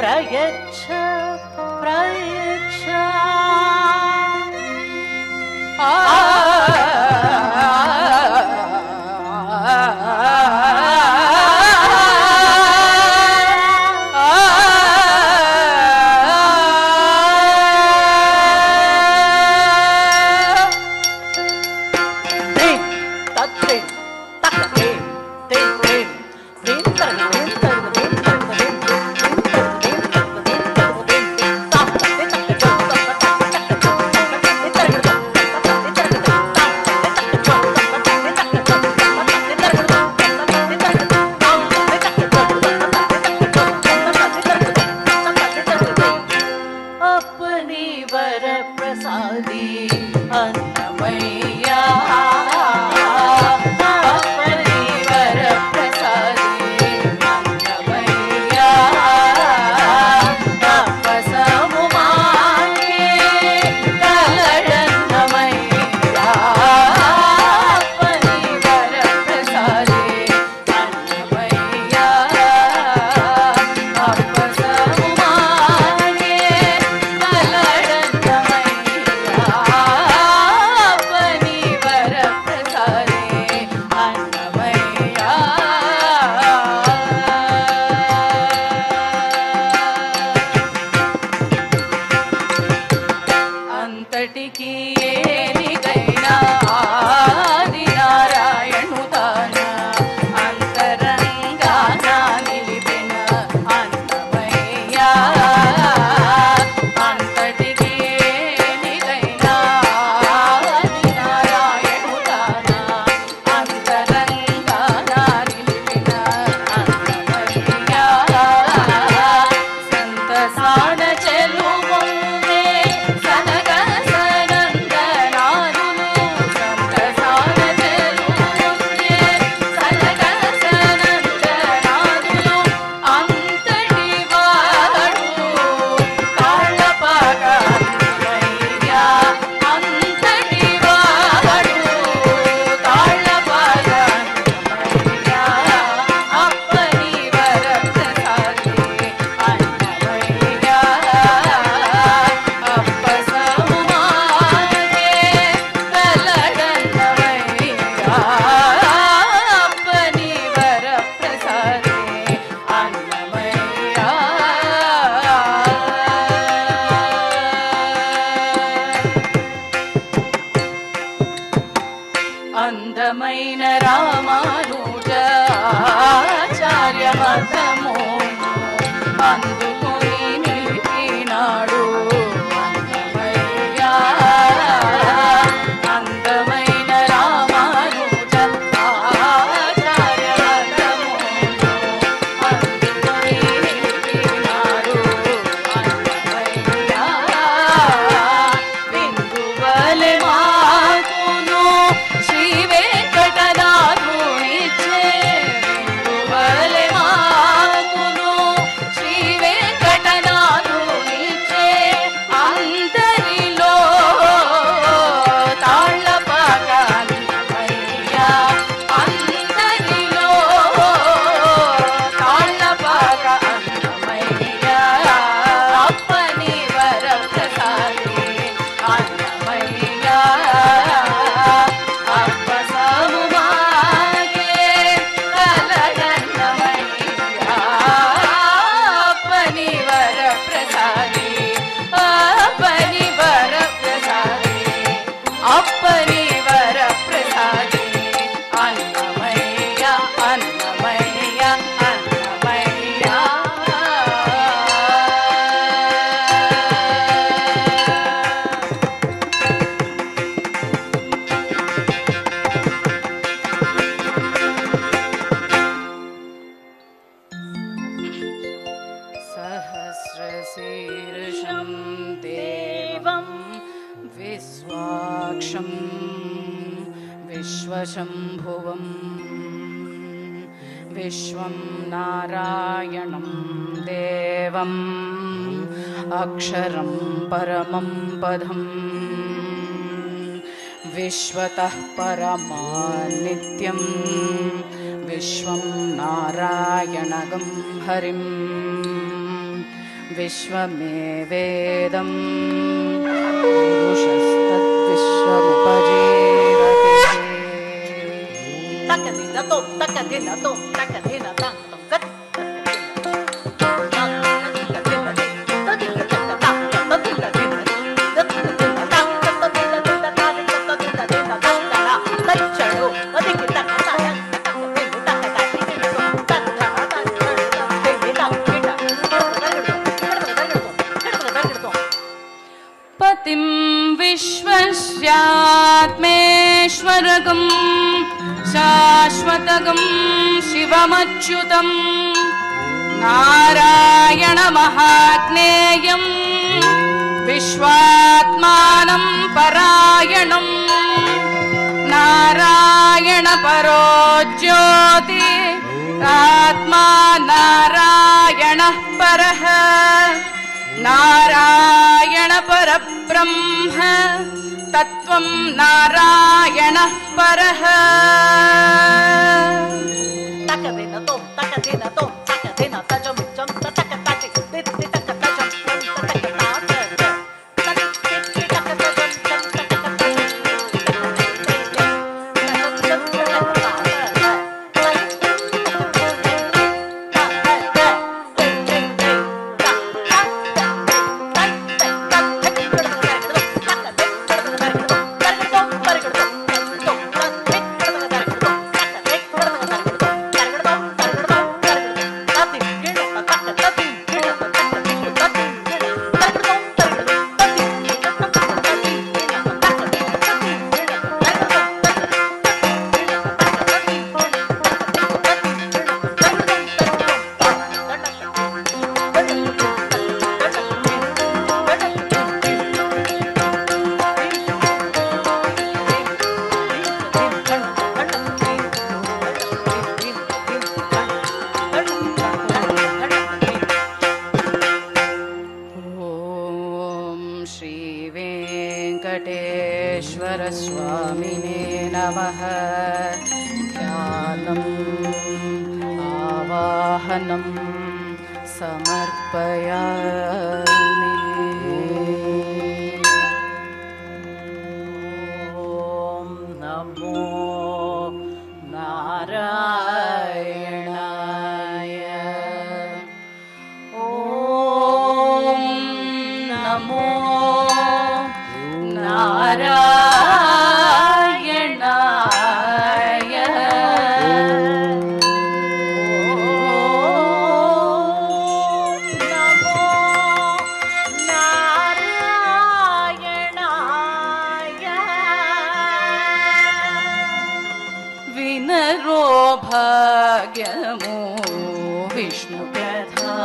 प्रयच्छ प्रयच्छ विश्वशम्भुवं विश्वं नारायणं देवम् अक्षरं परमं पदं विश्वतः परमानित्यं विश्वं नारायणगं हरिं विश्वमेवेदं पुरुषस्तद्विश्वमुपजीवते तकदिन तोम तकदिन तोम तकदिन तंग तंग पतिं विश्वस्यात्मेश्वरगं शाश्वतगं शिवमच्युतं नारायणमहाज्ञेयं विश्वात्मानं परायणं नारायणपरो ज्योति आत्मा नारायणः परः नारायण परब्रह्म तत्त्वं नारायणः परः तकदिन तोम तकदिन तोम तकदिन तजम जम तक ताति तिति तक तजम तक तात स्वामिने नमः। ध्यानम् आवाहनं समर्पयामि। ॐ नमो नारायणाय। ॐ नमो नारायणाय। नमो नारायणाय। विनरो भाग्यमो विष्णुप्रधा।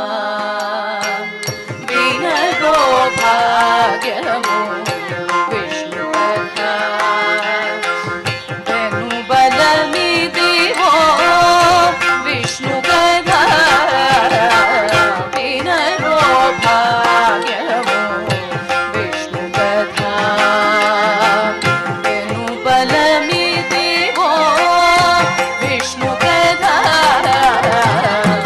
विनरो भाग्यमो विष्णुप्रधा। वेणुबलमिदिवो विष्णुप्रधा। विनरो भाग्यमो विष्णुप्रधा। वेणुबलमिदिवो विष्णुप्रधा।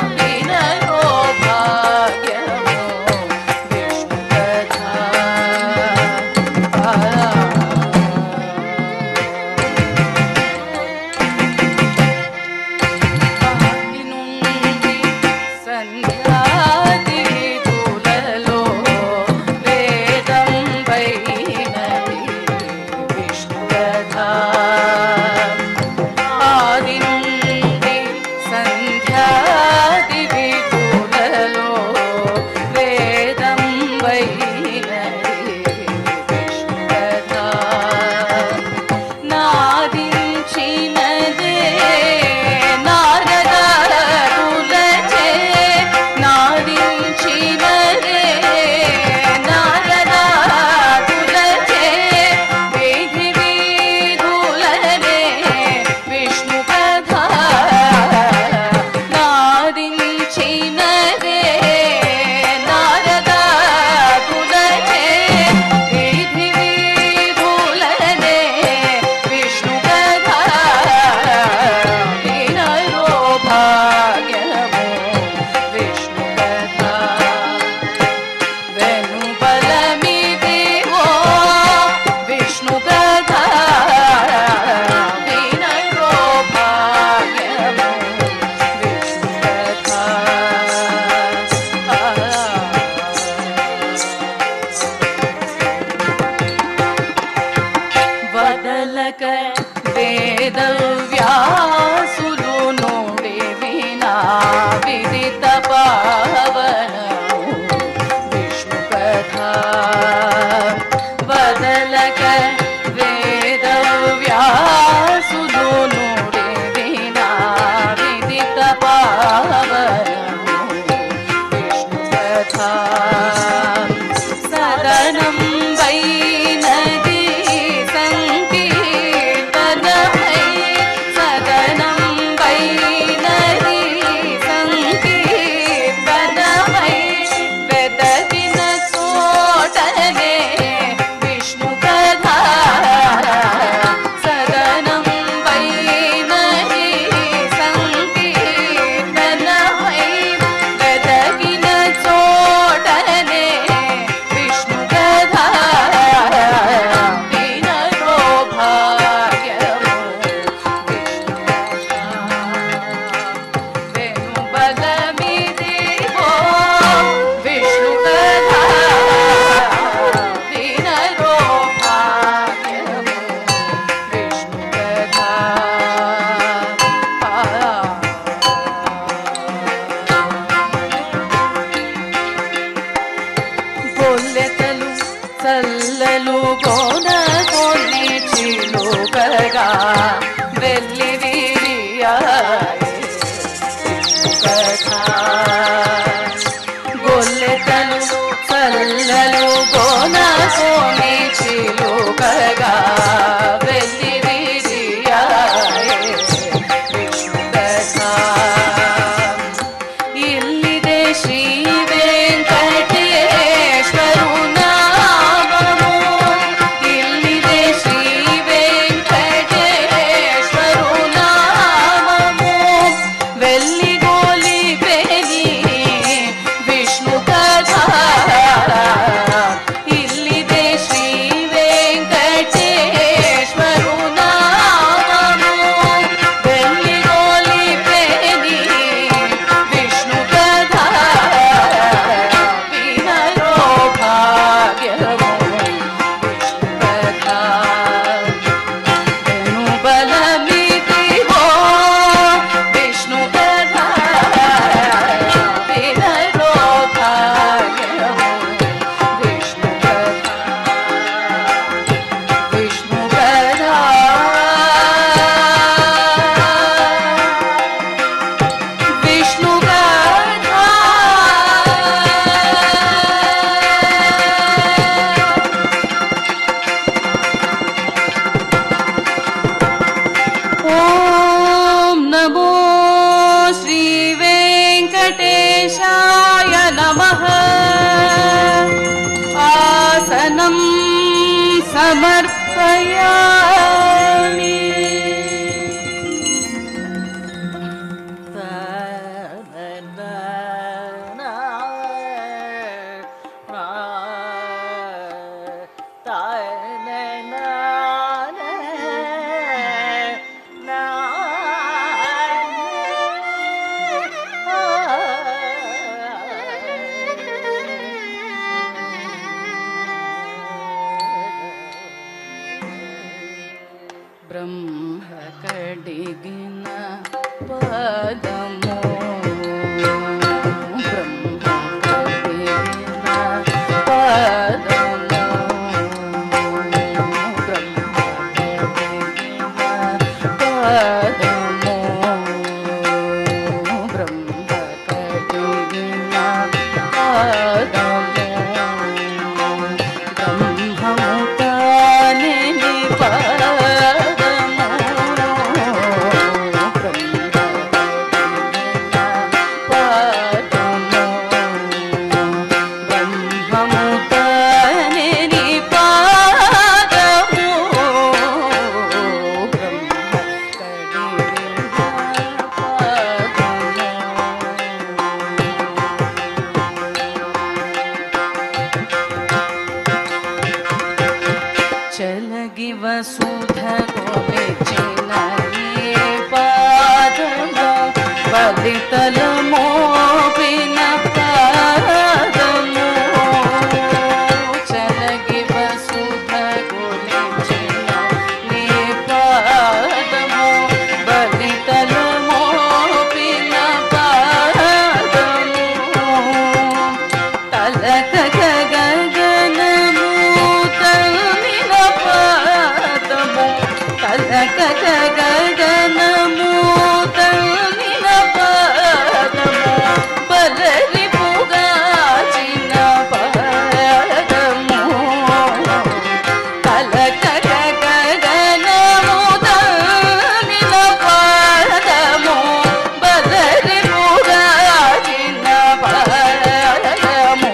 विनरो भाग्यमो विष्णुप्रधा। చల్లలు గోన కొన్ని చిలుకగా వెళ్ళి గొల్లెతలు చల్లలు గోన కొన్ని చిలుకగా వెళ్ళి ఇల్లిదే శ్రీ వెంకటేశ్వరు నామము ఇల్లిదే శ్రీ వెంకటేశ్వరు నామము వెళ్ళి గోలి పెని విష్ణు కథ ఇల్లిదే శ్రీ వెంకటేశ్వరు నామము వెళ్ళి గోలి పెని విష్ణు కథ వినరో భాగ్యము విష్ణు కథ వెను బలమిదిగో విష్ణు కథ వినరో భాగ్యము విష్ణు కథ విష్ణు కథ విష్ణు కథ ఓం నమో శ్రీ వెంకటేశాయ నమః ఆసనం సమర్పయామి బ్రహ్మ కడిగిన పదము బ్రహ్మ కడిగిన పదము బ్రహ్మ కడిగిన పదము బ్రహ్మ కడిగిన పదము బ్రహ్మము తానే చలగి వసుధ గోమెచ్చిన పాదము బలితల మోపిన పాదము చలగి వసుధ గోమెచ్చిన పాదము బలితల మోపిన పాదము తలక గగనము తల్లిన పాదము తలక గగనము తల్లిన పాదము బలరి పుగాచిన పాదము తలక గగనము తల్లిన పాదము బలరి పుగాచిన పాదము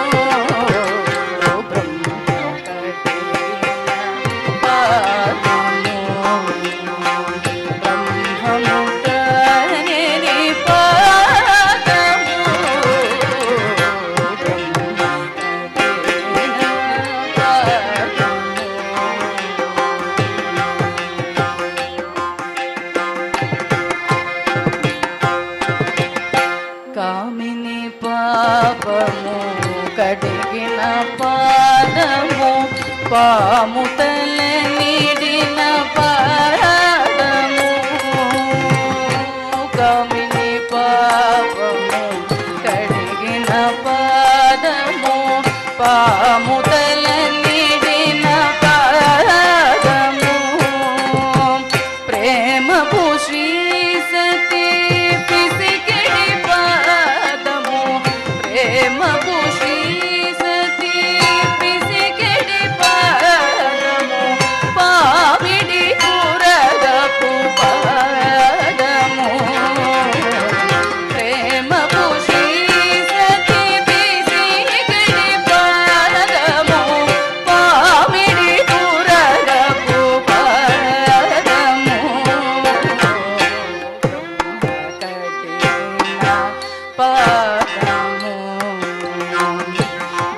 కామిని పాపము కడిగిన పాదము పాము తల నీడిన పాదము కామిని పాపము కడిగిన పాదము పాము తల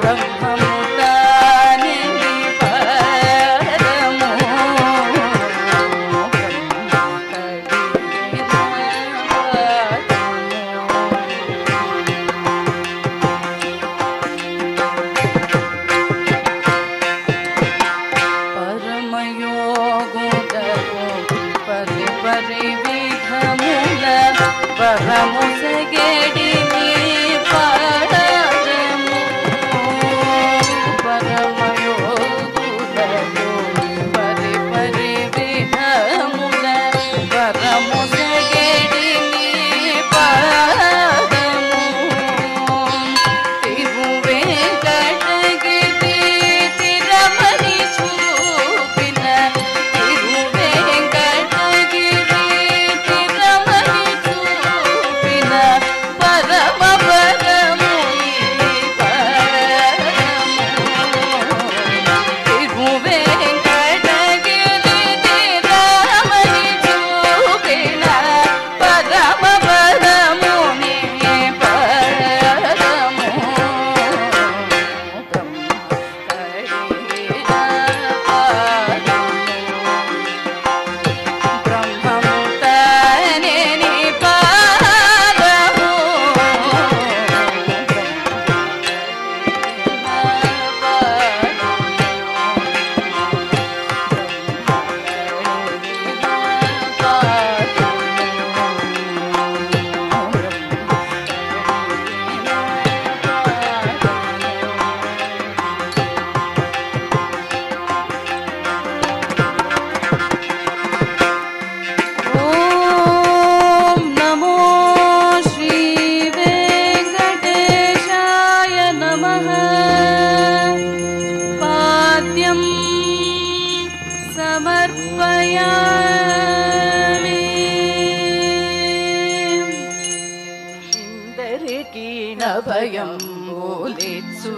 భయం ఊలిచ్చు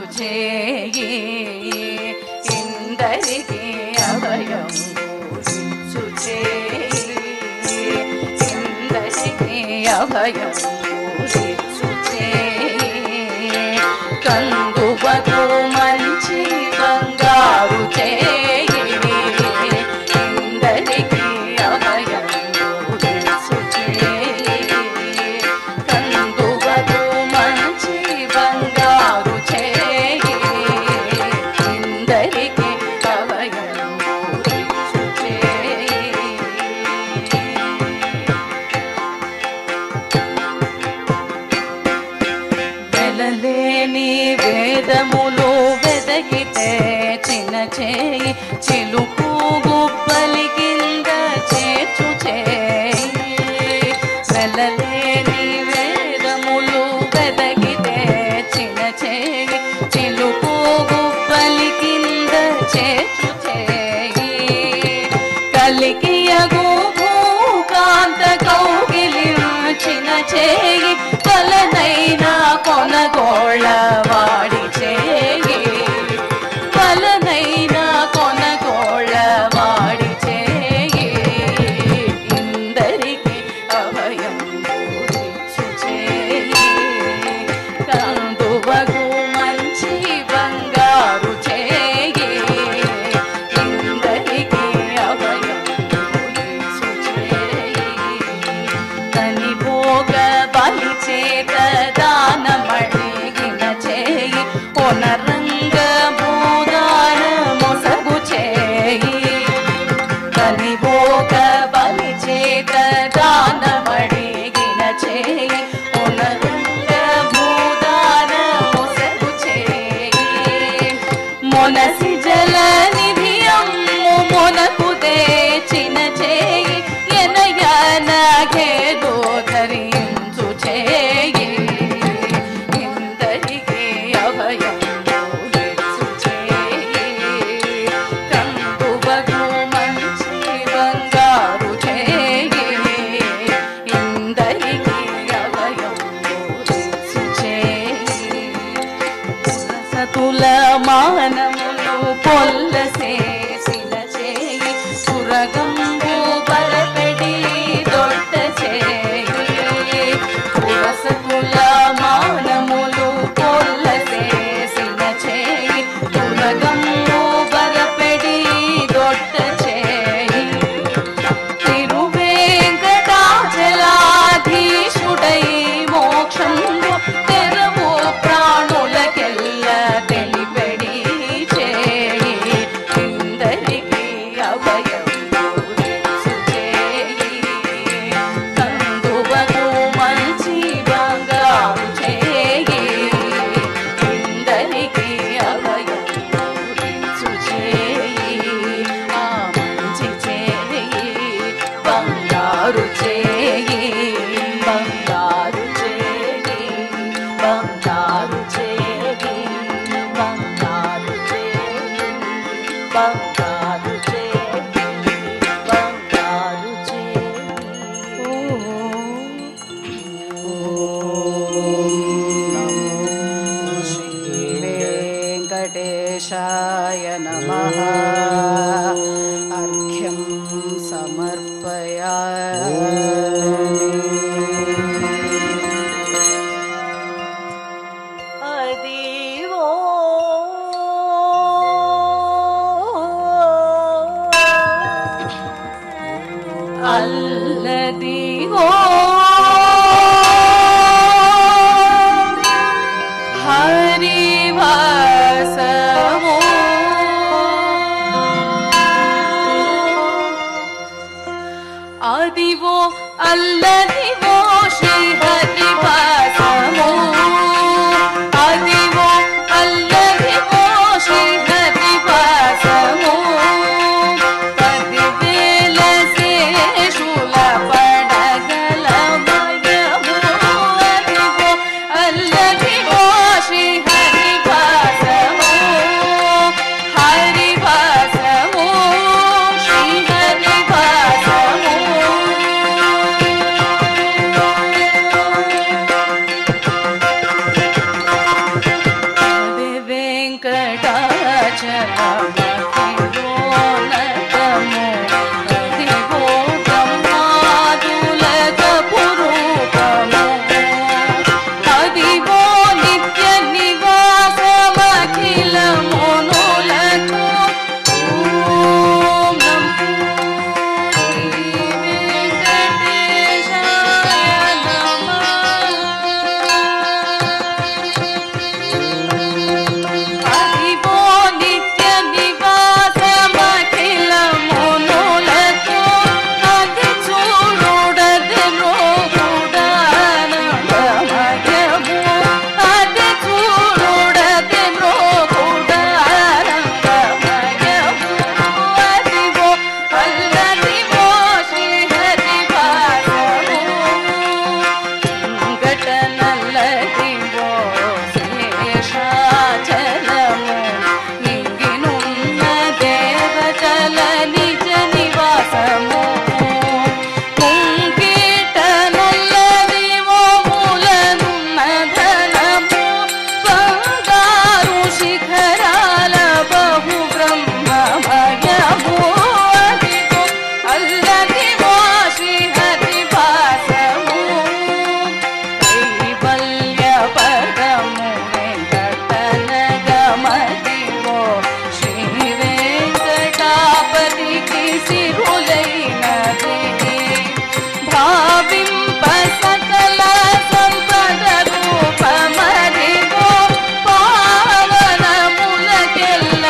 చేయి ఇందరికి అభయం ఊలిచ్చు చేయి ఇందరికి అభయం ఊలిచ్చు చేయి కందువకు మంచి బంగారు చేయి ఇందరికి అభయం ఊలిచ్చు చేయి కందువకు మంచి బంగారు చేయి ఇందరికి అభయం ఊలిచ్చు చేయి వెలలేని వేదములు వెదగితే చిన్న చేయి చిలుకు గుబ్బలి కింద చేర్చు చేయి వెలలేని వేదములు వెదగితే చిన్న చేయి చిలుకు గుబ్బలి కింద చేర్చు చేయి కలికియగు భూకాంత కౌగిలించిన చేయి పలనైనా కొనగోళ్ళ వాడి చేయి పలనైనా కొనగోళ్ళ వాడి చేయి ఇందరికి అభయం ఊరిచ్చు చేయి కందువగు మంచి బంగారు చేయి ఇందరికి అభయం ఊరిచ్చు చేయి తని భోగ బలి చేత దానమడిగిన చేయి పునరంగ భూదాన మొసగు చేయి తని భోగ బలి చేత దానమడిగిన చేయి పునరంగ భూదాన మొసగు చేయి మొనసి జల నిధియమ్ము మొనకు దేచిన చేయి ఎనయనగేదో ధరించు చేయి ఇందరికి అభయం ఊరిచ్చు చేయి కందువగు మంచి బంగారు చేయి ఇందరికి అభయం ఊరిచ్చు చేయి సతుల మానములు పొల్లసేసిన చేయి సురగంబు బలపెడి దొడ్డ చేయి పురసతుల మానములు పొల్లసేసిన చేయి బంగారు చేయి బంగారు చేయి బంగారు చేయి శ్రీ వెంకటేశాయ నమః అర్ఘ్యం సమర్పయామి అదివో అల్లదిగో హరివాసము అదివో అల్లదివో శ్రీ హరివాసము అదివో అల్లదివో శ్రీ హరివాసము పదివేల శేషుల పడగల మయము అదివో అల్లదివో శ్రీ హరివాసము హరివాసము శ్రీ హరివాసము వెంకటాచలమతిరోనతము అదివో బ్రహ్మాదులక పురూపము అదివో నిత్య నివాసమఖిలమునులకు ఓం నమో శ్రీ వెంకటేశాయ నమః అదివో నిత్య నివాసమఖిలమునులకు అది చూడుడది మృగుడానందమయము అది చూడుడది మృగుడానందమయము అదివో అల్లదివో శ్రీ హరివాసము ఘటనల్లదివో శేషాచలము నింగినున్న దేవతల నిజ నివాసము ముంగిటనుల్లదివో మూలనున్న ధనము బంగారు శిఖరాల బహు బ్రహ్మమయము అదివో అల్లదివో శ్రీ హరివాసము కైవల్య పదము వెంకటనగమదివో శ్రీ వెంకటాపతికి సిరులైనదే భావింప సకల సంపద రూపమదివో పావనములకెల్ల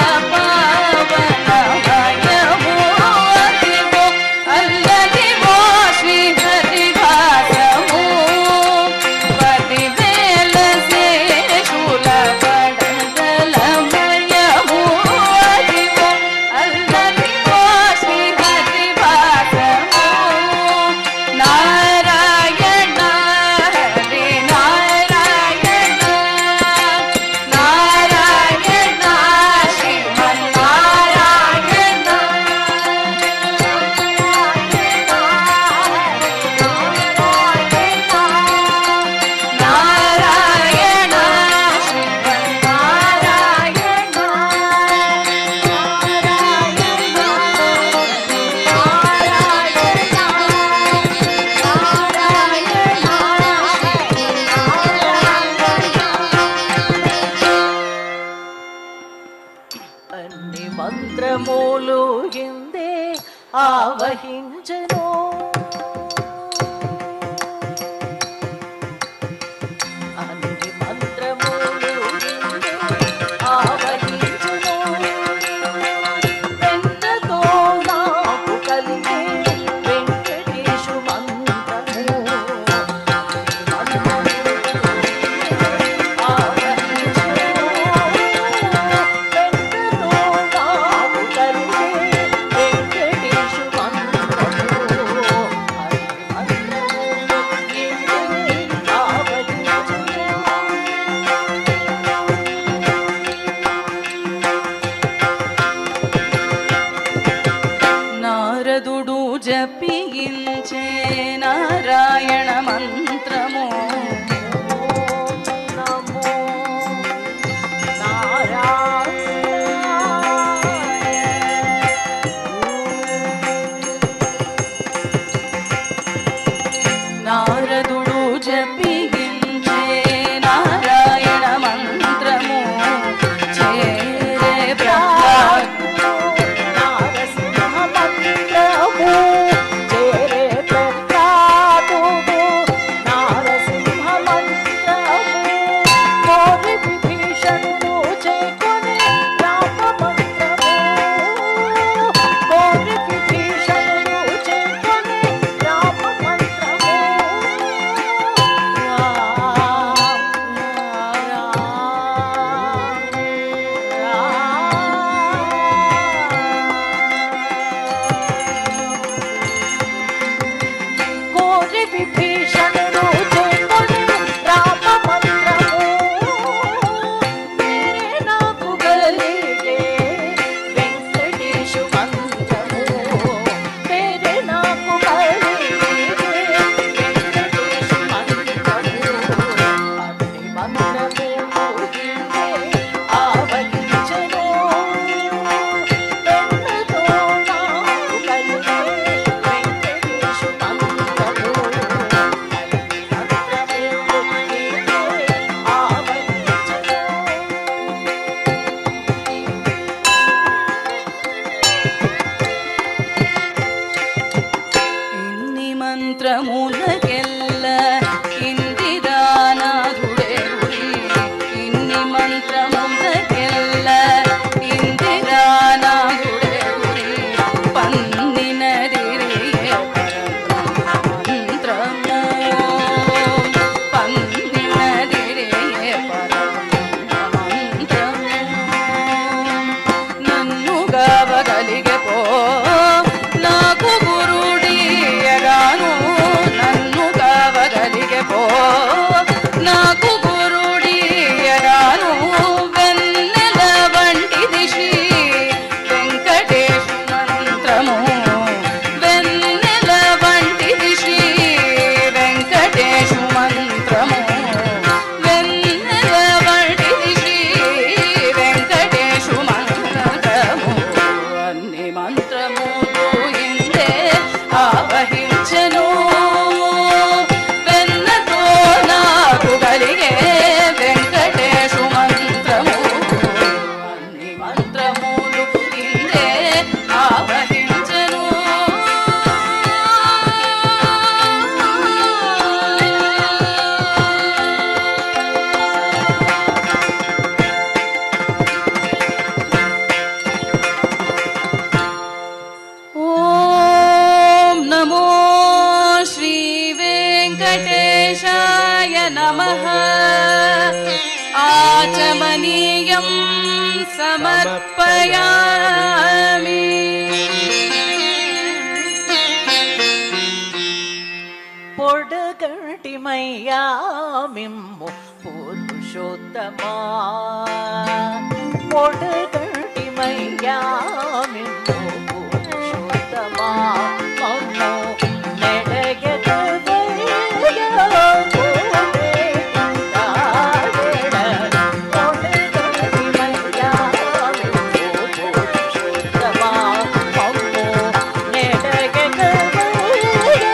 పావనమయము అదివో అల్లదివో శ్రీ హరివాసము పదివేల శేషుల పడగలమయము అదివో అల్లదివో శ్రీ హరివాసము నారాయణ హరి నారాయణ నారాయణ శ్రీమన్నారాయణ నారాయణ అన్ని మంత్రములు ఇందే ఆవహించెను అన్ని మంత్రములు ఇందే ఆవహించెను వెంటతో నాకు కలిగే వెంకటేశు మంత్రము ఆవహించెను వెంటతో నాకు కలిగే వెంకటేశు మంత్రము జపించే నారాయణ మంత్రము నమో నారాయణ. నారదుడు జపించే నారాయణ మంత్రము చేరే బ్రహ్మ నారసింహ మంత్రము చేరే ప్రహ్లాదుడు. నారసింహ మంత్రము కోరి విభీషణుడు చేకొనే రామ మంత్రము. కోరి విభీషణుడు చేకొనే రామ మంత్రము. కోరి విభీషణుడు చేకొనే రామ మంత్రము. వేరే నాకు కలిగే వెంకటేశు మంత్రము. వేరే నాకు కలిగే వెంకటేశు మంత్రము. అట్టి మంత్రము ఊహించే ఆవహించెను. వెన్నతో నాకు కలిగే వెంకటేశు మంత్రము. అట్టి మంత్రము ఊహించే ఆవహించెను. ఇన్ని మంత్రములకెల్ల ఇందిరానాథుడే గురి. ఇన్ని మంత్రములకెల్ల ఇందిరానాథుడే గురి. పన్నినదిరియే మంత్రము పన్నినదిరియే మంత్రము నన్ను గావగలిగే పో నాకు గురుడియగాను. నన్ను గావగలిగే పో నాకు గురుడియగాను. వెన్నెల వంటిది శ్రీ వెంకటేశు మంత్రము. వెన్నెల వంటిది శ్రీ వెంకటేశు మంత్రము. వెన్నెల వంటిది శ్రీ వెంకటేశు మంత్రము. అన్ని మంత్రములు ఇందే ఆవహించెను. వెన్నతో నాకు కలిగే వెంకటేశు మంత్రము. అన్ని మంత్రములు ఇందే ఆవహించెను. ఓం నమో శ్రీ వెంకటేశాయ నమః. ఆచమనీయం సమర్పయామి. పొడగంటిమయ్యా మిమ్ము పురుషోత్తమా. పొడగంటిమయ్యా మిమ్ము పురుషోత్తమా. మమ్ము నెడయగవయ్యా గోవిందాయణ. పొడగంటిమయ్యా మిమ్ము పురుషోత్తమా. మమ్ము నెడయగవయ్యా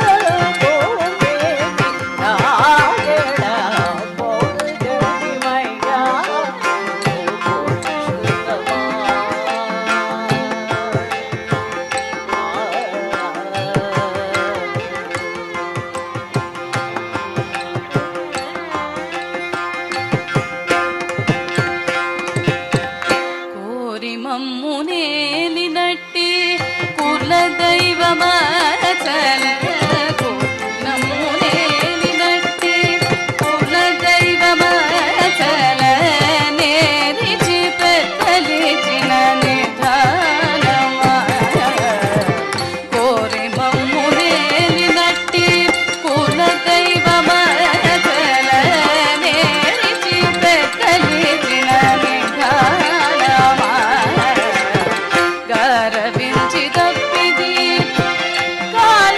గోవిందాయణ. పొడగంటిమయ్యా కోరి మమ్ము నేలినట్టి కులదైవమాచల. నమ్ము నేలినట్టి కులదైవమాచల. నేరిచి పెద్దలిచిన నిధానమా. కోరి మమ్ము నేలినట్టి కులదైవమాచల. నేరిచి పెద్దలిచిన నిధానమా. గరవించి తప్పిది కాల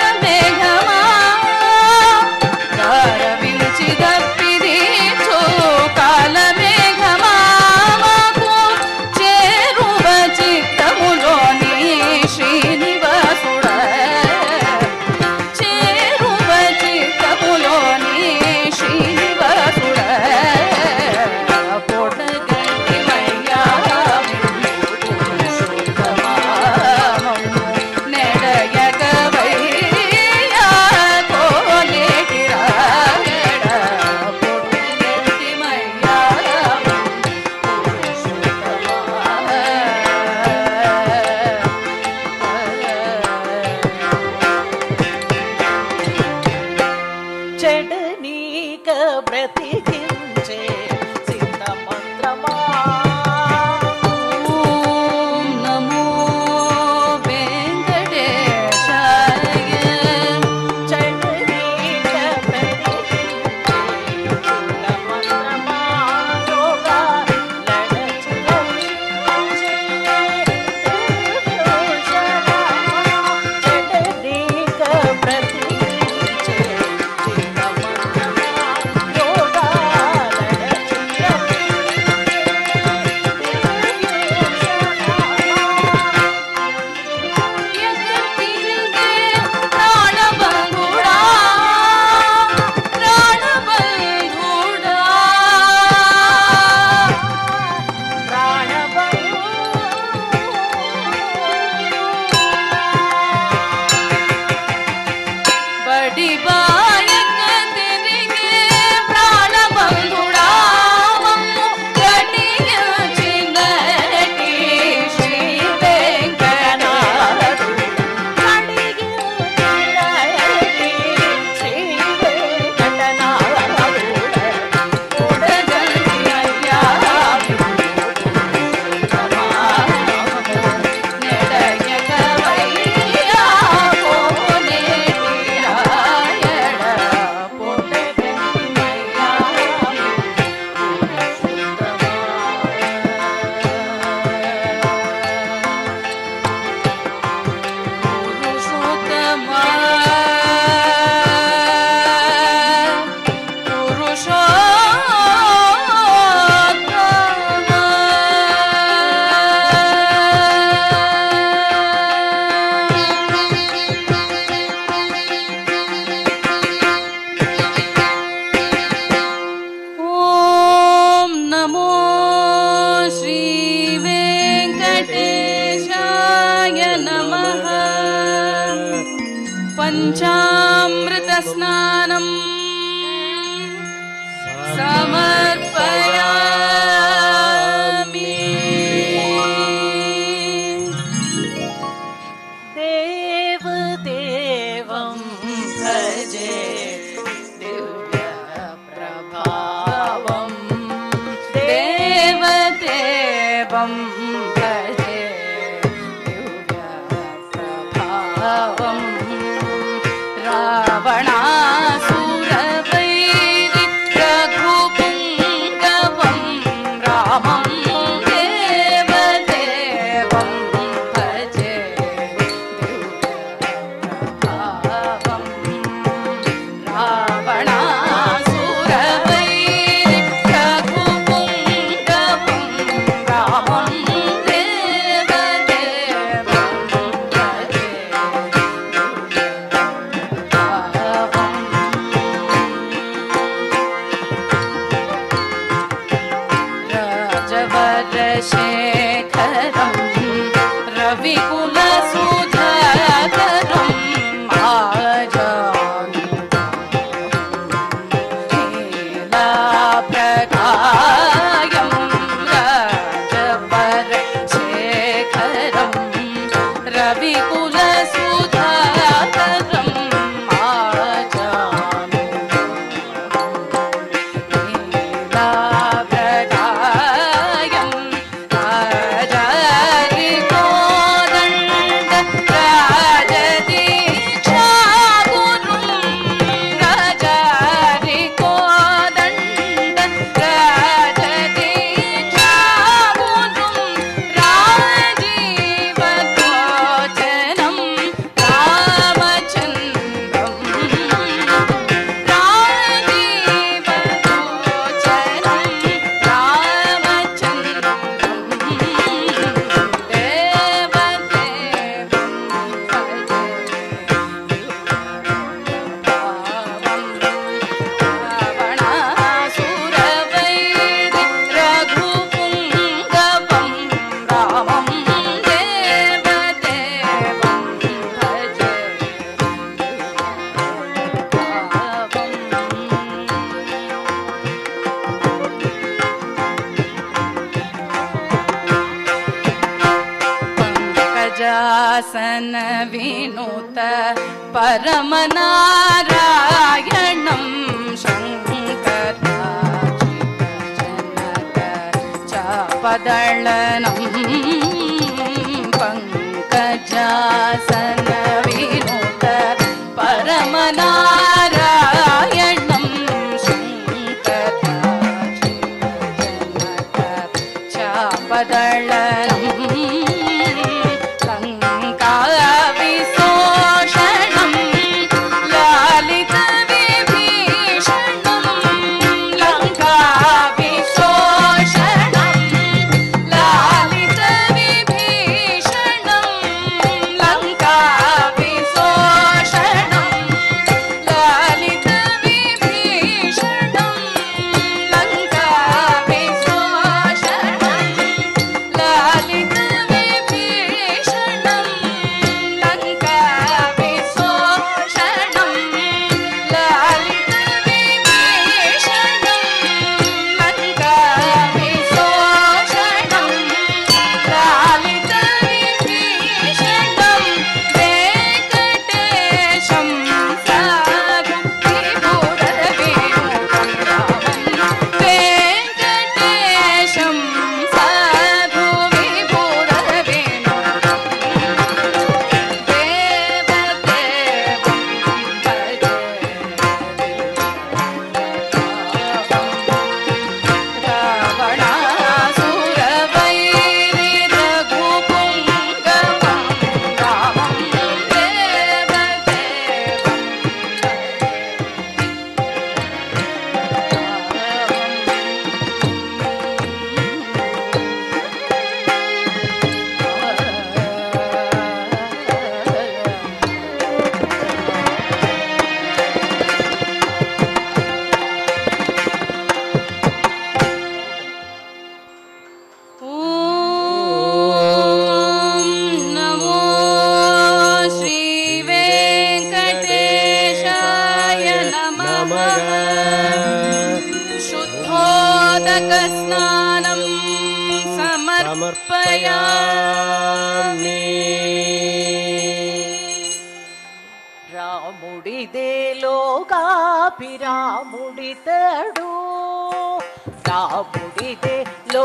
पञ्चामृत स्नानम् समर्पयामि। देवदेवं भजे दिव्यप्रभावं देवदेवं भजे दिव्यप्रभावं रावणासुरवैरि रघुपुङ्गवं रामं देवदेवं भजे दिव्यप्रभावं रावणासुरवैरि रघुपुङ्गवं रामं देवदेवं भजे राजवरशेखरं रविकुलसुधाकरं नीलाभ्रकायं राजवरशेखरं रविकुलसुधाकरं नीलाभ्रकायं राजरिकोदण्ड राजदीक्षागुरुं राजरिकोदण्ड राजदीक्षागुरुं राजीवलोचनं रामचन्द्रं पंकजासन विनुत परमनारायणं शङ्कराचितजनक चापदळनं पंकजासन विनुत परमनारायणं शङ्कराचितजनक चापदळनं लङ्काविशोषणं लालितविभीषणं लङ्काविशोषणं लालितविभीषणं लङ्काविशोषणं लालितविभीषणं लङ्काविशोषणं लालितविभीषणं సమర్పయామి. రాముడిదే లోకాభిరాముడితడు, రాముడిదే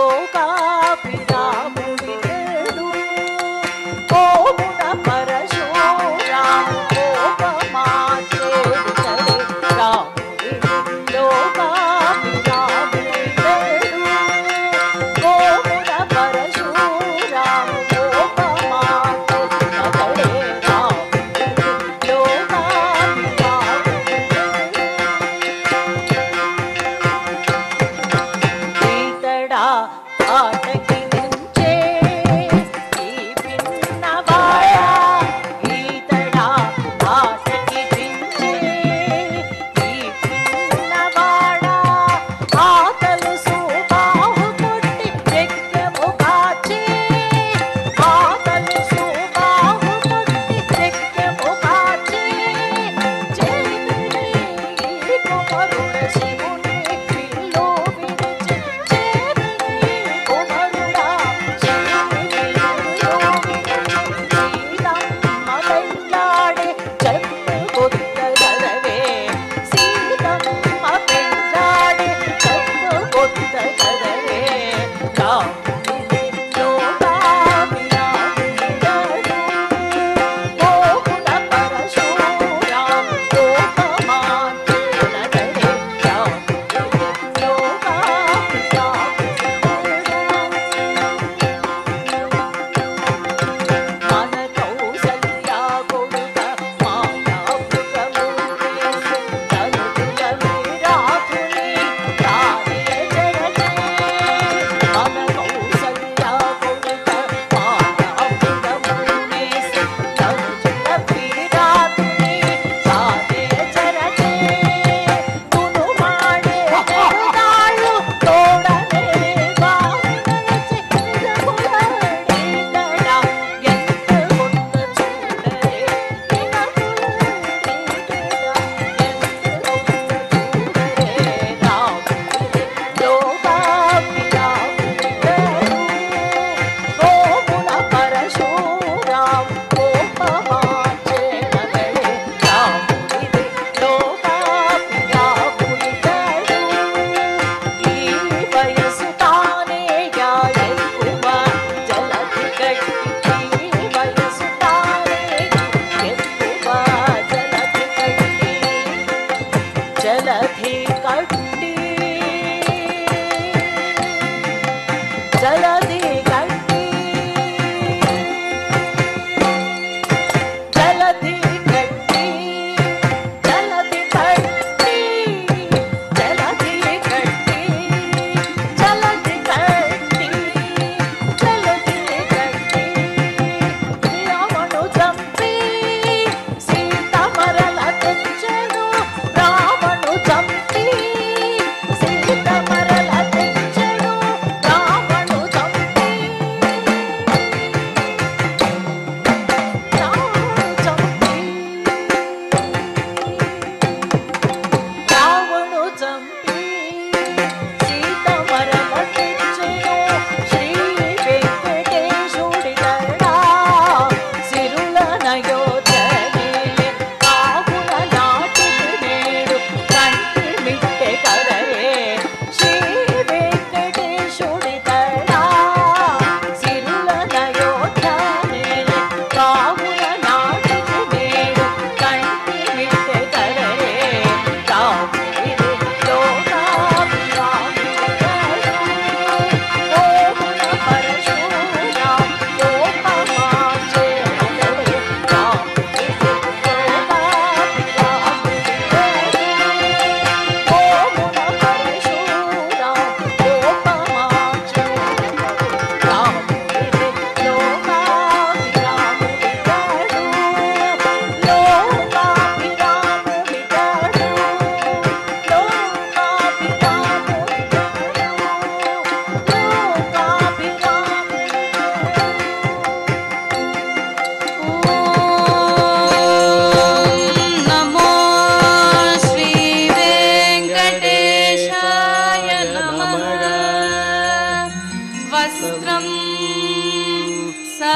లోకాభిరాముడితడు, కోమున పరశురాము కోపమాచేడుతడే, రాముడిదే లోకాభిరాముడితడు, కోమున పరశురాము కోపమాచేడుతడే, రాముడిదే లోకాభిరాముడితడు. ఈతడా ఆటకి నుంచే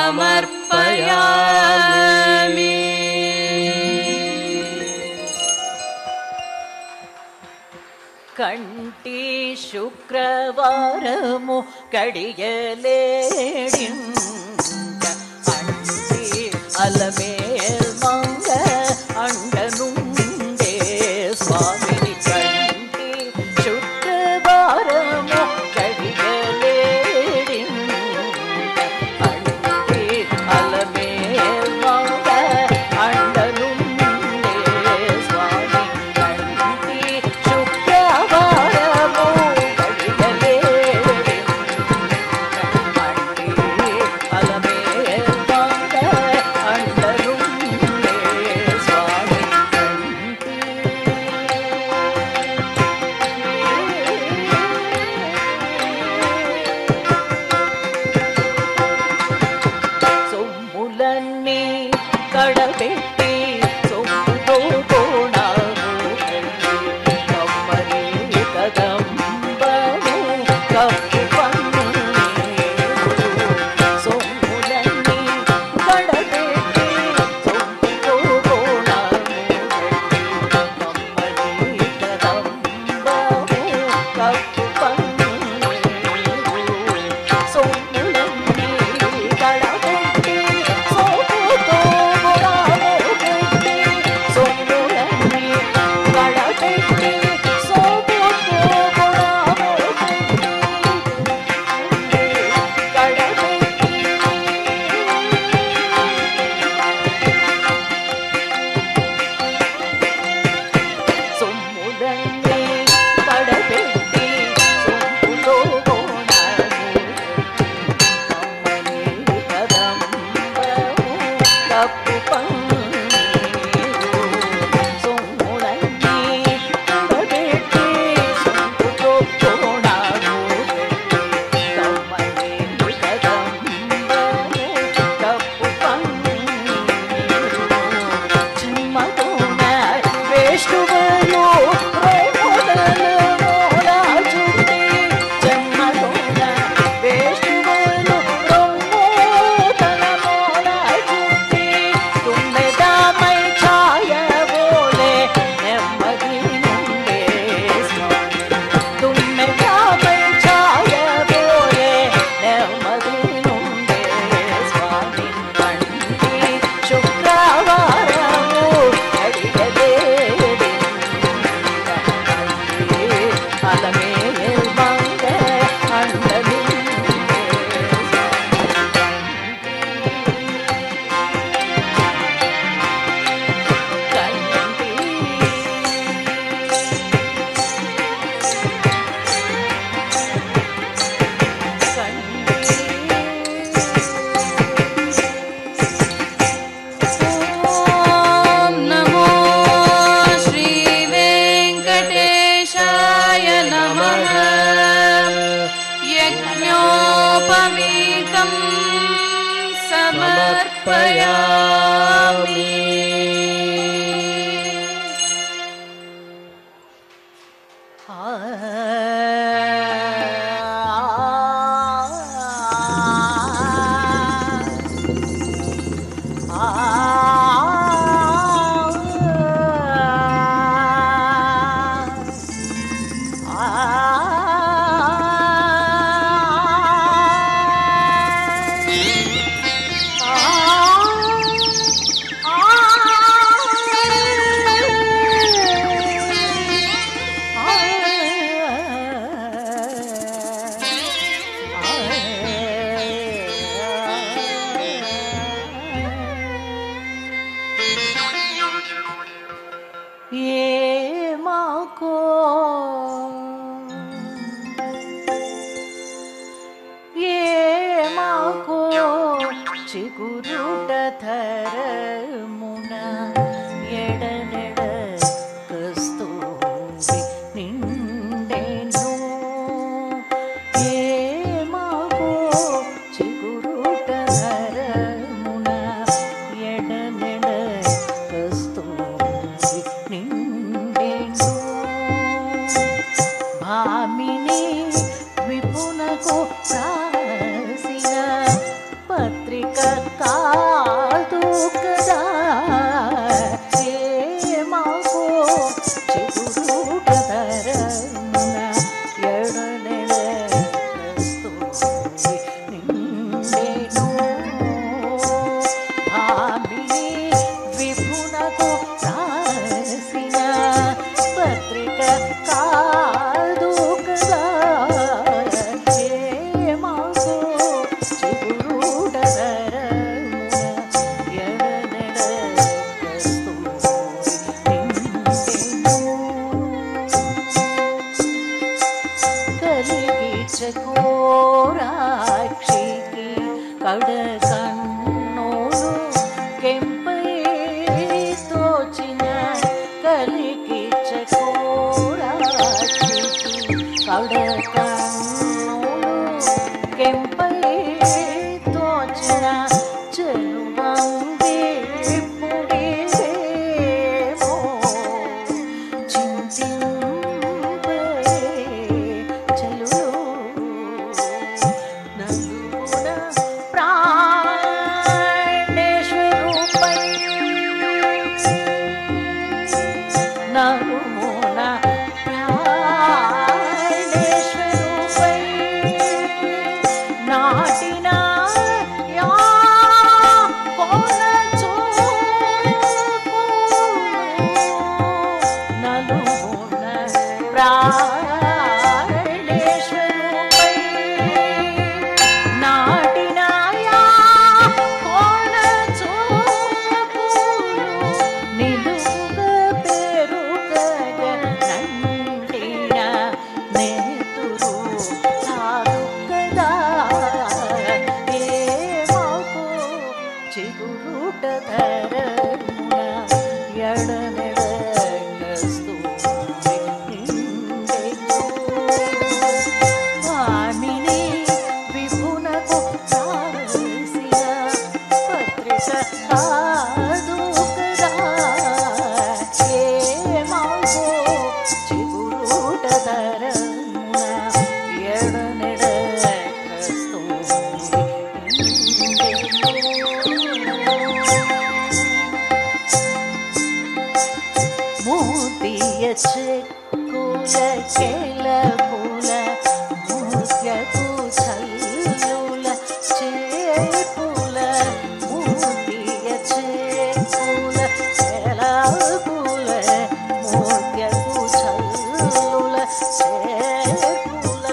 समर्पयामि। కంటి శుక్రవారము కడియలేడింక అంటి అలమేల్ మంగ అండనుండే స్వామిని కంటి శుక్రవారము కడియలేడింక అంటి అలమేల్ మంగ అండనుండే స్వామి కంటి శుక్రవారము కడియలేడింక అంటి అలమేల్ మంగ అండనుండే స్వామి కంటి సొమ్ములన్నీ కడబెట్టి సొమ్ముతో కోణాలు కట్టి కమ్మని కదంబము కప్పు పన్నీరు సొమ్ములన్నీ కడబెట్టి సొమ్ముతో కోణాలు కట్టి కమ్మని కదంబము కప్పు పన్నీరు సొమ్ములన్నీ కడబెట్టి సొమ్ముతో కోణాలు కట్టి సొమ్ములన్నీ కడబెట్టి సొమ్ముతో కోణాలు సొమ్ములన్నీ కడబెట్టి సొమ్ముతో కోణాలు కమ్మని కదంబము కప్పు పన్నీరు సొమ్ములన్నీ కడబెట్టి సొమ్ముతో కోణాలు కమ్మని కదంబము కప్పు పన్నీరు చిమ్మతోన వేష్టువలు రోమోదలు మోలా చుట్టి చెమ్మతోన వేష్టువలు రోమోదల మోలా చుట్టి తుమ్మెదామై ఛాయవోలే నెమ్మది నుండే స్వామి తుమ్మెదామై ఛాయవోలే నెమ్మది నుండే స్వామి కంటి శుక్రవారము కడియలేడింక అంటి అలమేల్ మంగ అండనుండే ॐ नमो श्री वेङ्कटेशाय नमः। यज्ञोपवीतं समर्पयामि। చిగురుట ధరమున ఎడనెడ కస్తూరి నిండెను ఏమాగో చిగురుట ధరమున ఎడనెడ కస్తూరి నిండెను భామిని విపునకు రాసిన పత్రిక కడ కన్నోలు కెంపై తోచిన కలికి చకోరాచి కడ కన్నోలు కెంపై తోచిన చెలువంగి పుడిరేమో చింతింపే చెలులు నలుగున ప్రాణేశ్వరుపై నలుగున ప్రాణేశ్వరుపై నాటిన యా కోన చూపు నలుగున ప్రాణేశ్వరుపై నాటిన యా కోన చూపు నిలువుగ పెరుగగ నంటిన నేతురు కాదు కదా ఏమో చిగురుట ధరమున ఎడనెడగస్తూరి నిండెను వామిని విపునకు రాసిన పత్రిక కాదు కదా ఏమో చిగురుట ధరమున ఎడనెడగస్తూరి మోతియ చెక్కుల కెలపుల ముత్యపు చల్లుల చేపుల మోతియ చెక్కుల కెలపుల ముత్యపు చల్లుల చేపుల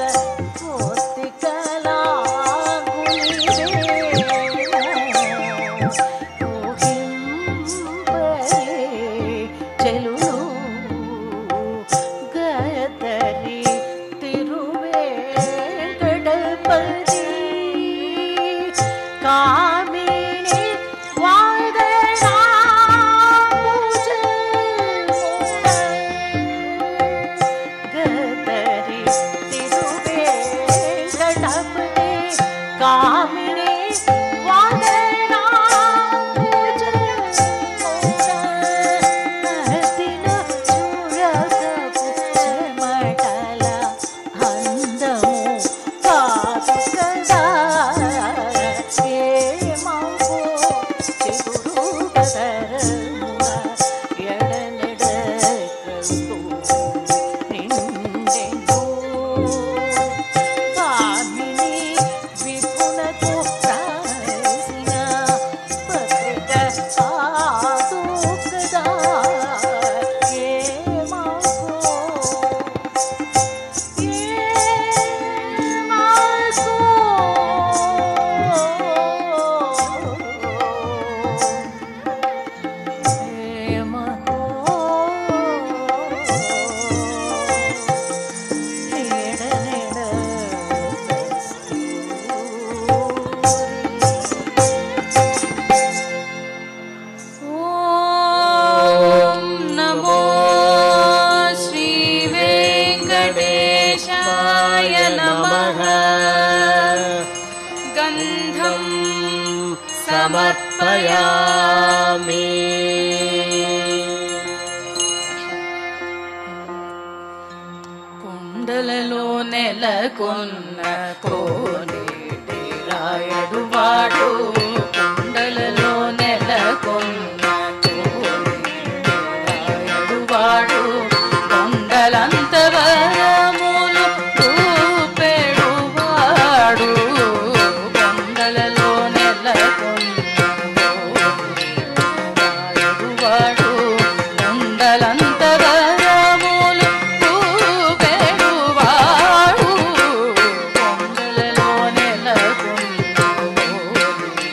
చెలులు గదరి తిరువేంకటపతి కామిని గదరి తిరువేంకటపతి కామిని गन्धं समर्पयामि। కుండలలో నెలకొన్న కోనేటి రాయడు వాడు కుండలలో నెలకొన్న కోనేటి రాయడు వాడు కొండలంత వరములు చూపెడు వాడు కొండలలో నెలకొన్న రాయడు వాడు కొండలంత వరములు చూపెడు వాడు కొండలలో నెలకొన్న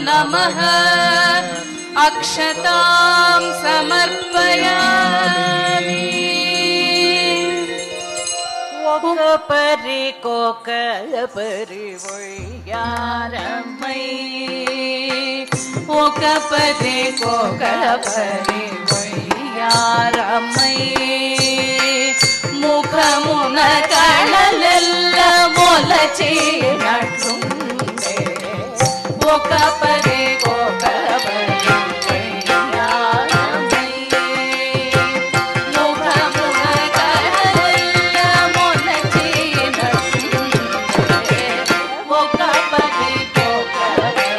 नमः अक्षतां समर्पयामि कोकपरि कोकपरि वैयारमै कोकपरि कोकपरि वैयारमै ముఖమున కళలెల్ల మొలచినట్లుండే ఒక పరి ఒక పరి వయ్యారమై ముఖమున కళలెల్ల మొలచినట్లుండే ఒక పరి ఒక పరి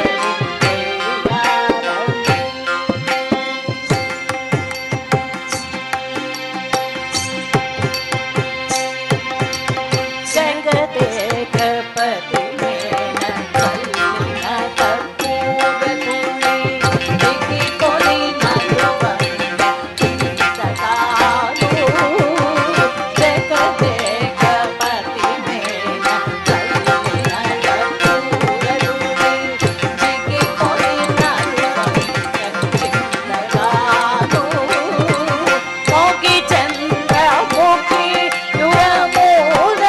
जगदेकपति मेन कल्लिन कर्पूरधुनि दिगि कोलिन ध्रुवंतकालु जगदेकपति मेन कल्लिन कर्पूरधुनि दिगि कोलिन ध्रुवंतकालु मोगी चंद्र मोगी युवमूल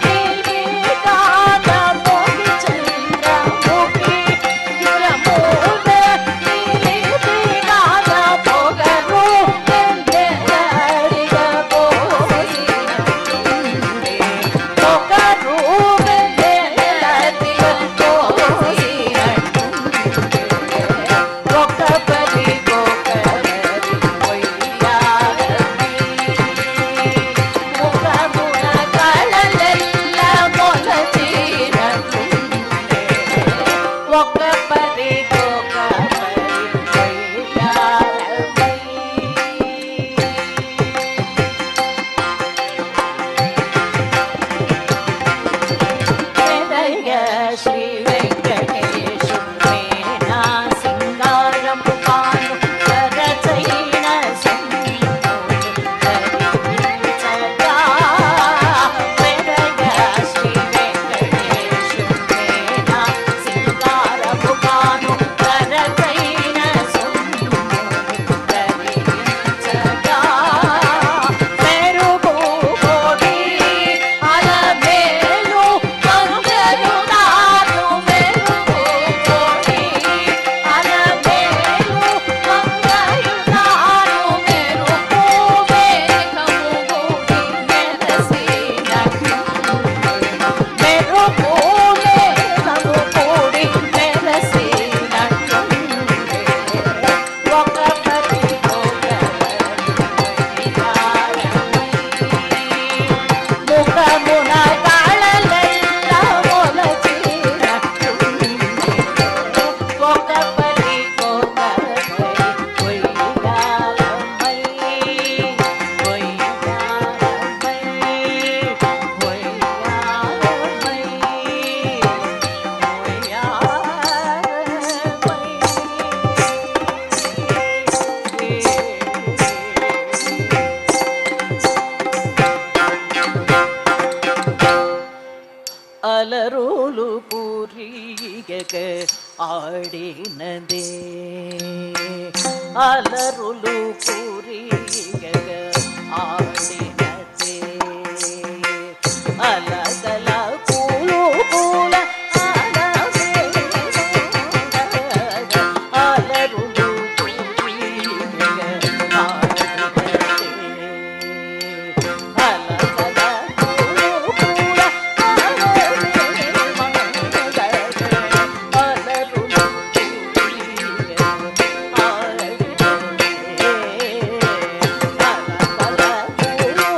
श्री वेंकटेश मेना सिंगारम पानु करचैन संगा श्री वेंकटेश मेना सिंगारम पानु करचैन संगा मेरू गोडी अलमेलू అలరులు పూరిగక ఆడినదే అలరులు పూరిగక ఆడినదే అలగల పూలు పూల అలరులు పూరిగక ఆడినదే అలగల పూలు పూల అలరులు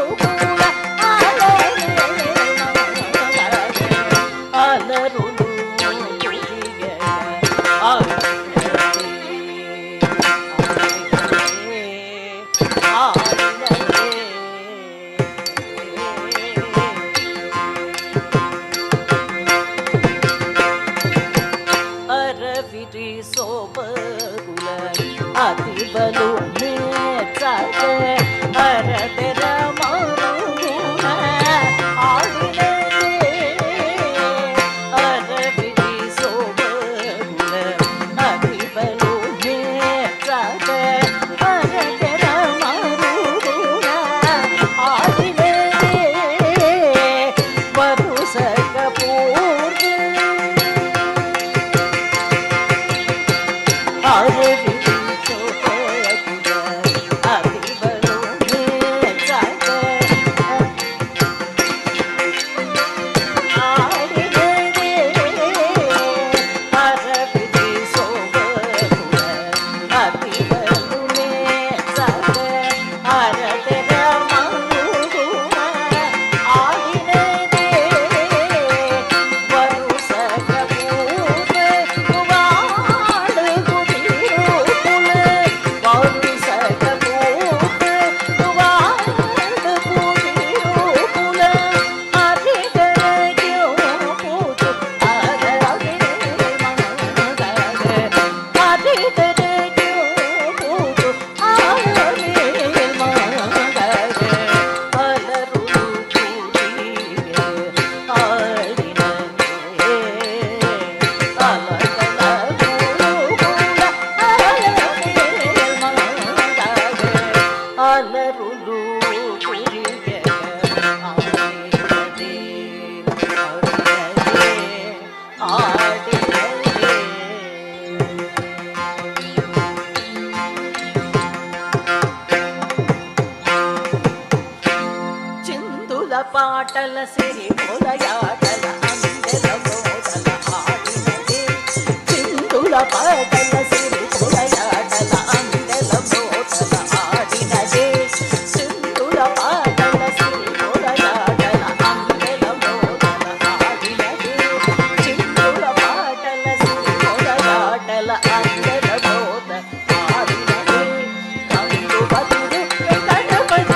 ఆటల సిరి పొలయాటల అందెల మోదల ఆడినదే చిందుల పాటల సిరి పొలయాటల అందెల మోదల ఆడినదే చిందుల పాటల సిరి పొలయాటల అందెల మోదల ఆడినదే చిందుల పాటల సిరి పొలయాటల అందెల మోద ఆడినదే కందు బతుడు వెంకటపతి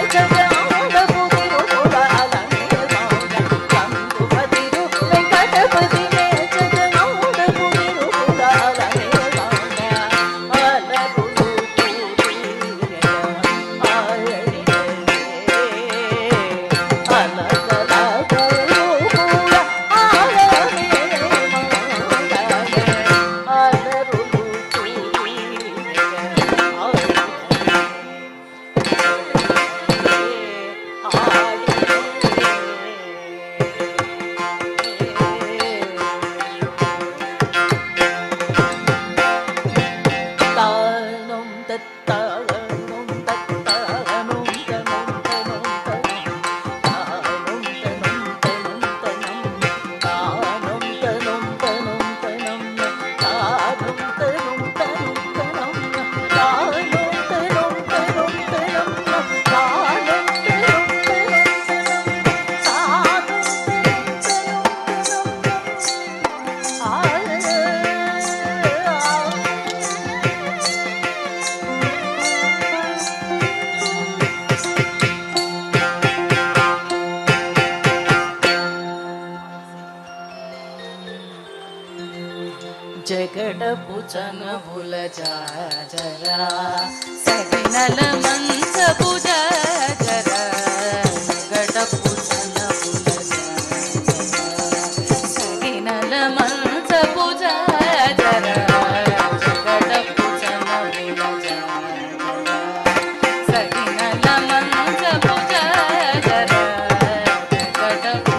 జగడపు చనబుల జాజరా సగినల మంచపు జాజరా జగడపు చనబుల జాజరా సగినల మంచపు జాజరా జగడపు చనబుల జాజరా సగినల మంచపు జాజరా జగడపు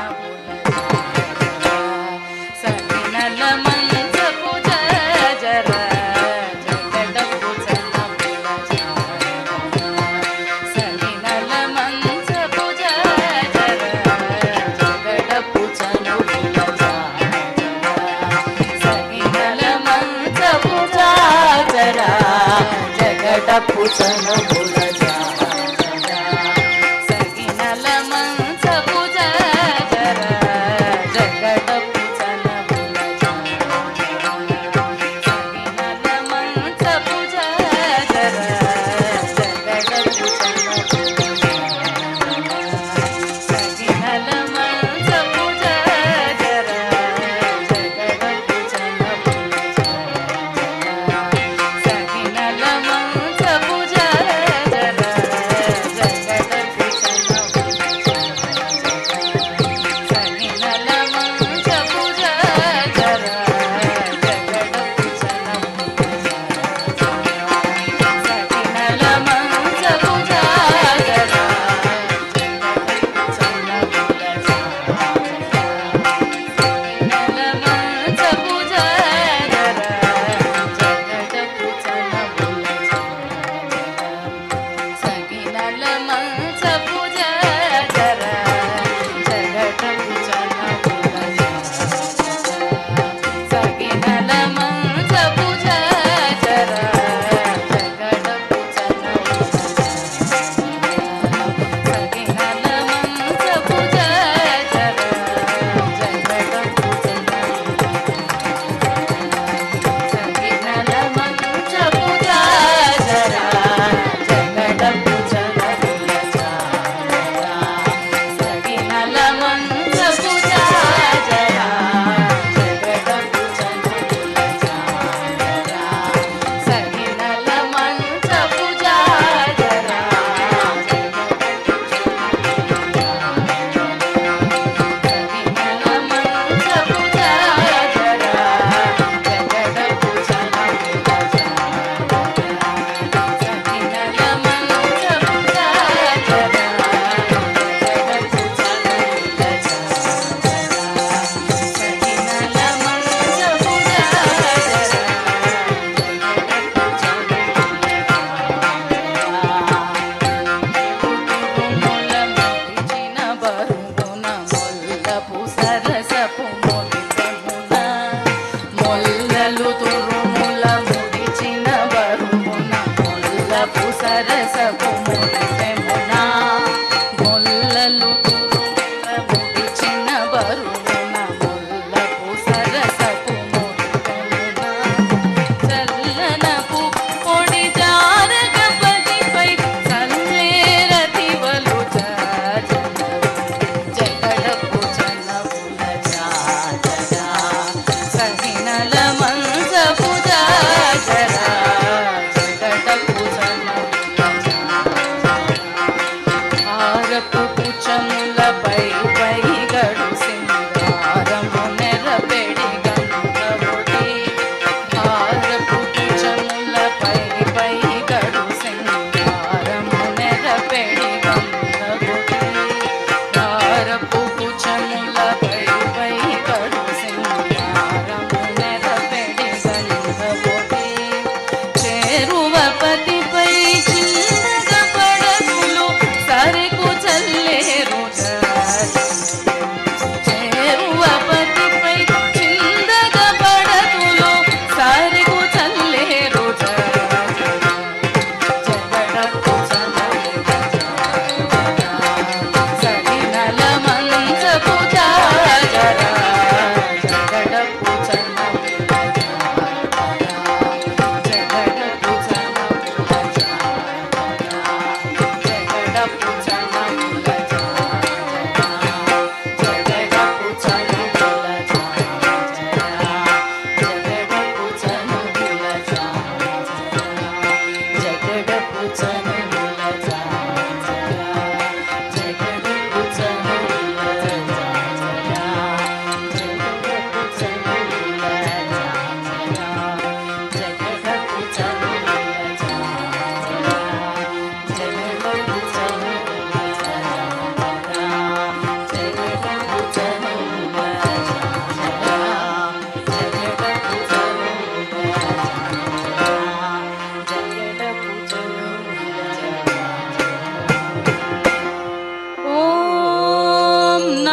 చనబుల సగినల జగడపు చనబుల జాజరా సగినల మంచపు జాజరా జగడపు చనబుల జాజరా సగినల మంచపు జాజరా జగడపు చనబుల జాజరా సగినల మంచపు జాజరా జగడపు చనబుల జాజరా సగినల మంచపు జాజరా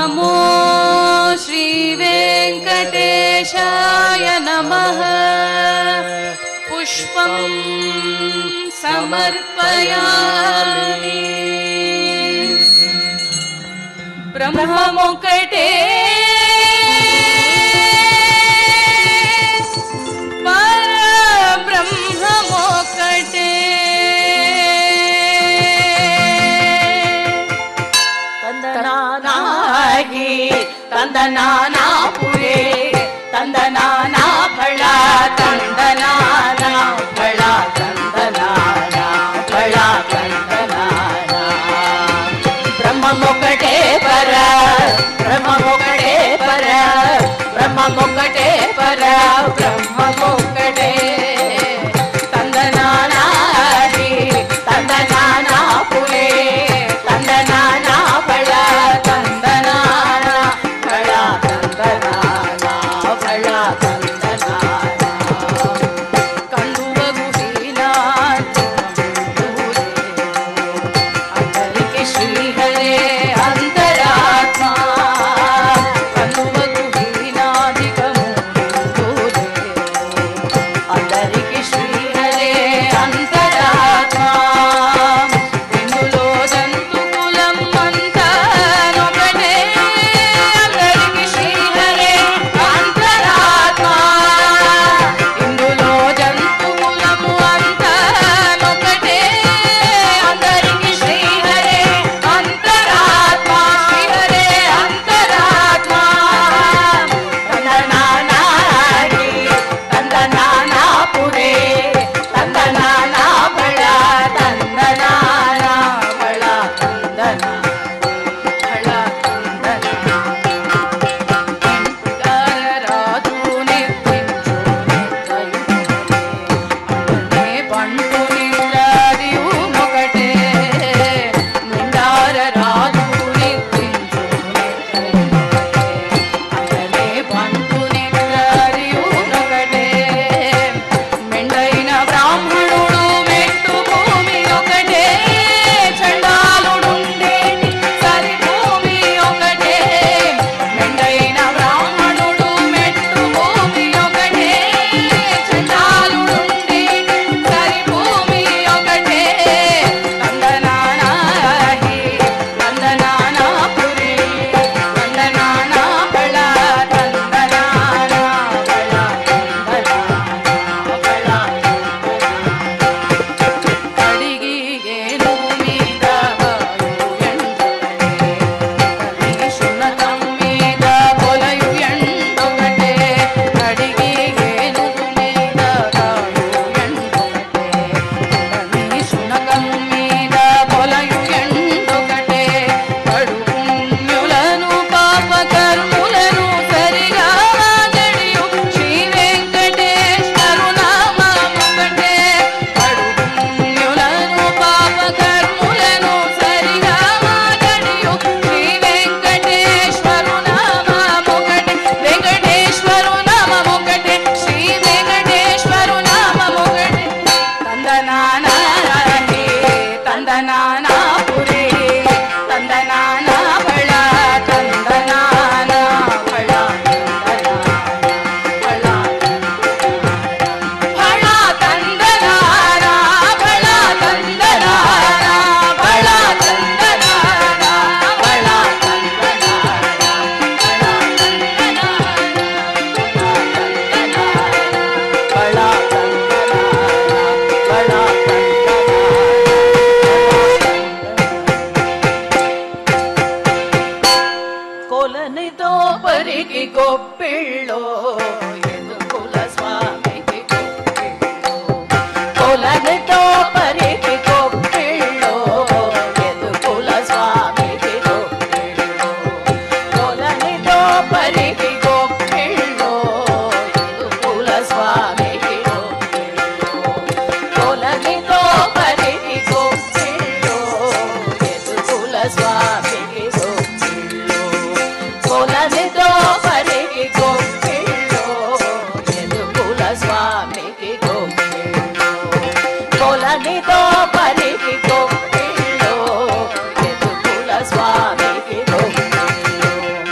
नमो श्रीवेङ्कटेशाय नमः। पुष्पं समर्पयामि। ब्रह्ममुकटे परब्रह्ममुकटे ತಂದನಾನಾಗಿ ತಂದನಾನಾ ಪುರೇ ತಂದನಾನಾ ಫಳ ತಂದನಾನಾ ಫಳ ತಂದನಾನಾ ಫಳ ತಂದನಾನಾ ಬ್ರಹ್ಮಮೊಕಟೇ ಪರ ಬ್ರಹ್ಮಮೊಕಟೇ ಪರ ಬ್ರಹ್ಮಮೊಕಟೇ ಪರ ಬ್ರಹ್ಮಮೊಕಟೇ ತಂದನಾನಾಗಿ ತಂದನಾನಾ ಪುರೇ ತಂದನಾನಾ ಫಳ ತಂದನಾನಾ ಫಳ ತಂದನಾನಾ ಫಳ ತಂದನಾನಾ ಕಂಡುವಗು ಶ್ರೀನಾಥ ಅಂತರಿಕೆ ಶ್ರೀಹರೇ ಅಂತರಾತ್ಮ ಕಂಡುವಗು ಹೀನಾಧಿಕ అందరికి శ్రీహరే అంతరాత్మ ఇందులో జంతు కులం అంతా ఒకటే అందరికి శ్రీహరే అంతరాత్మ ఇందులో జంతు కులము అంతా ఒకటే అందరికి శ్రీహరే అంతరాత్మ శ్రీహరే అంతరాత్మ తందనానాగి తందనానా పురే తందనానా ఫళ తందనానా ఫళ తందనా ఫళ తందనా రాజు నిత్యించునే పంటు నిండారియు మొకటే నిండార రాజు నిత్యించునే అతనే పంటు నిండారియు మొకటే మెండైన బ్రాహ్మణుడు మెట్టు భూమి ఒకటే చండాలుడుండేటి సరి భూమి ఒకటే మెండైన బ్రాహ్మణుడు మెట్టు భూమి ఒకటే చండాలుడుండేటి సరి భూమి ఒకటే తందనానాహి తందనానా పురి తందనానా ఫళ తందనానా ఫళ తందనానా ఫళ అడిగి ఏనుగు మీద ఎండొకటే శునకం మీద పొలయు ఎండొకటే అడిగి ఏనుగు మీద ఎండొకటే శునకం మీద పొలయు ఎండొకటే కడు పుణ్యులను పాపకర్ములను సరిగా జడియు శ్రీ వెంకటేశ్వరు నామముకటే కడు పుణ్యులను పాపకర్ములను సరిగా జడియు శ్రీ వెంకటేశ్వరు నామముకటే వెంకటేశ్వరు నామముకటే శ్రీ వెంకటేశ్వరు నామముకటే తందనానాహి తందనానా పురే తందనానా ఫళ తందనానా ఫళ ఫళ ఫళ తందనానా ఫళ తందనానా ఫళ తందనానా ఫళ కొలనితో పరికి గొప్పిళ్ళో ఎదుకుల స్వామికి గొప్పిళ్ళో కొలనితో పరికి గొప్పిళ్ళో ఎదుకుల స్వామికి గొప్పిళ్ళో కొలనితో పరికి గొప్పిళ్ళో ఎదుకుల స్వామికి గొప్పిళ్ళో కొలనితో పరికి గొప్పిళ్ళో ఎదుకుల స్వామికి గొప్పిళ్ళో కొలనితో పరికి గొప్పిళ్ళో ఎదుకుల స్వామికి గొప్పిళ్ళో కొలనితో పరికి గొప్పిళ్ళో ఎదుకుల స్వామికి గొప్పిళ్ళో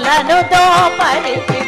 నన్ను దోపరికి